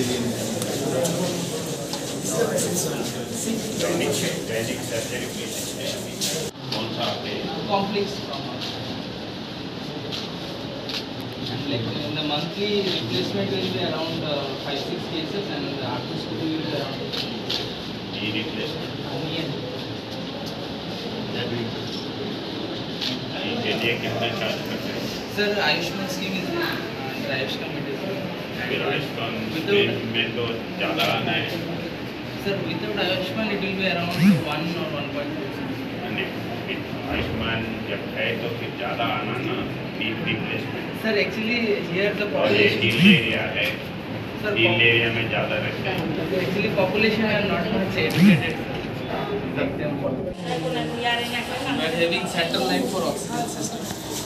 दैनिक surgery patient है अभी कौन सा आपने complex trauma. Like in the monthly replacement will be around 5-6 cases and the arthroscopy will be around knee replacement के लिए कितना चार्ज करते हैं? Sir, Ayushman scheme is there and Ayush committee. फिर आयुष्मान में तो ज़्यादा आना है। Sir, without Ayushman it will be around 1 or 1.2. Ayushman जब है तो फिर ज़्यादा आना ना replacement. Sir, actually here the और ये population. हिल एरिया है, Sir, हिल एरिया में ज़्यादा रखते हैं। actually population are not much educated. We are having central line for oxygen system.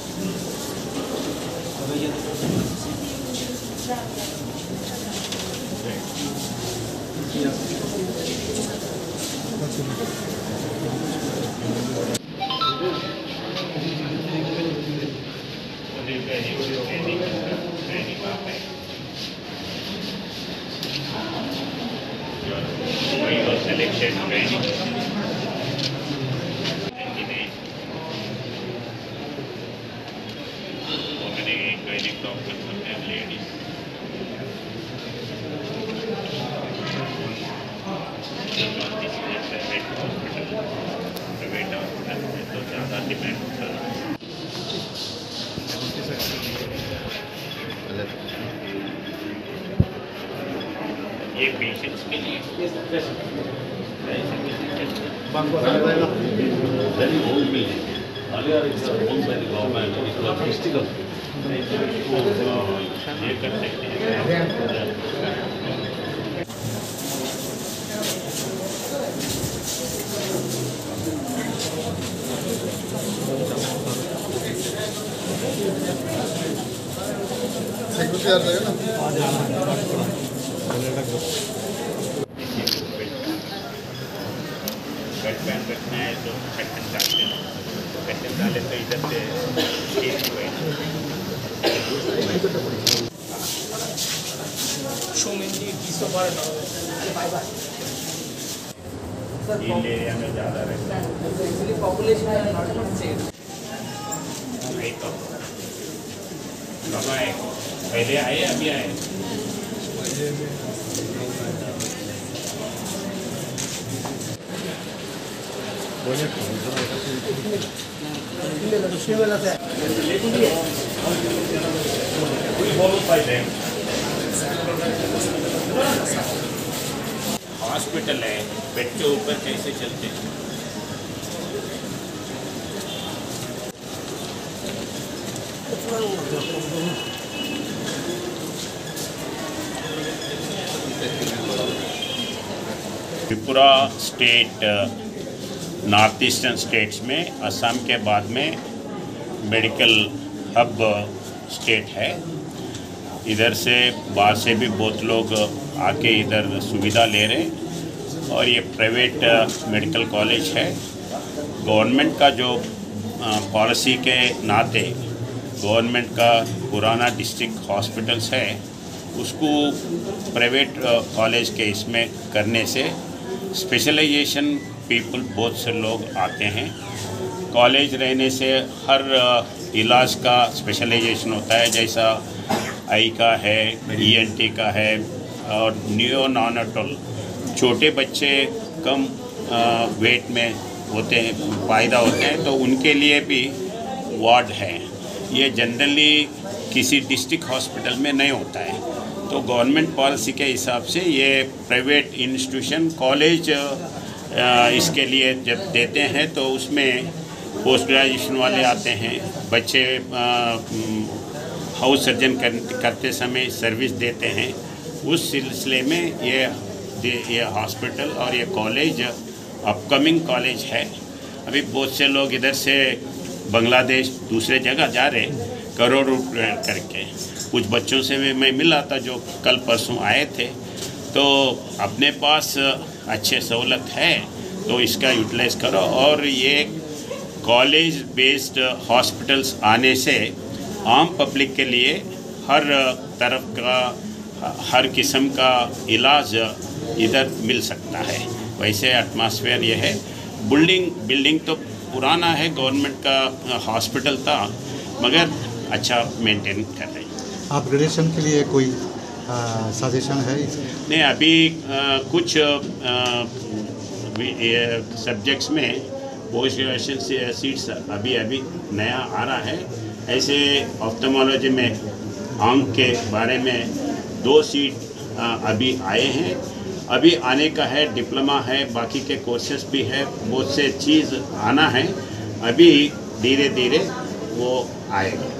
Selection training. गैनिक डॉक्टर हैं लेडीज प्राइवेट हॉस्पिटल में तो ज़्यादा डिपेंड होता है। ये पेशेंट्स के लिए ये कर सकते हैं। बेड पैन रखना है तो कट्टन डालते हैं, कट्टन डाले तो इधर से Show me the piece of art. Hill area में ज़्यादा रखना है। Actually population are not much safe. नहीं तो कब आए? पहले आए अभी आए? हॉस्पिटल है, बेड के ऊपर कैसे चलते हैं? Tripura state north eastern states में असम के बाद में मेडिकल हब स्टेट है। इधर से बाहर से भी बहुत लोग आके इधर सुविधा ले रहे हैं और ये प्राइवेट मेडिकल कॉलेज है। गवर्नमेंट का जो पॉलिसी के नाते गवर्नमेंट का पुराना डिस्ट्रिक्ट हॉस्पिटल्स है उसको प्राइवेट कॉलेज के इसमें करने से स्पेशलाइजेशन पीपल बहुत से लोग आते हैं। कॉलेज रहने से हर इलाज का स्पेशलाइजेशन होता है, जैसा आई का है, ENT का है और नियोनाटल छोटे बच्चे कम वेट में होते हैं, पैदा होते हैं तो उनके लिए भी वार्ड है। ये जनरली किसी डिस्ट्रिक्ट हॉस्पिटल में नहीं होता है, तो गवर्नमेंट पॉलिसी के हिसाब से ये प्राइवेट इंस्टीट्यूशन कॉलेज इसके लिए जब देते हैं तो उसमें पोस्ट ग्रेजुएशन वाले आते हैं, बच्चे हाउस सर्जन करते समय सर्विस देते हैं। उस सिलसिले में ये हॉस्पिटल और ये कॉलेज अपकमिंग कॉलेज है। अभी बहुत से लोग इधर से बांग्लादेश दूसरे जगह जा रहे करोड़ रुपये करके। कुछ बच्चों से भी मैं मिला था जो कल परसों आए थे, तो अपने पास अच्छे सहूलत है तो इसका यूटिलाइज़ करो। और ये कॉलेज बेस्ड हॉस्पिटल्स आने से आम पब्लिक के लिए हर तरफ का हर किस्म का इलाज इधर मिल सकता है। वैसे एटमॉस्फेयर ये है। बिल्डिंग तो पुराना है, गवर्नमेंट का हॉस्पिटल था, मगर अच्छा मेंटेन कर रही है। अपग्रेडेशन के लिए कोई सजेशन है? नहीं, अभी कुछ सब्जेक्ट्स में पोस्ट ग्रेजुएशन सीट्स अभी नया आ रहा है। ऐसे ऑफ्थल्मोलॉजी में आंख के बारे में 2 सीट अभी आए हैं। अभी आने का है, डिप्लोमा है, बाकी के कोर्सेस भी है, बहुत से चीज़ आना है। अभी धीरे धीरे वो आएगा।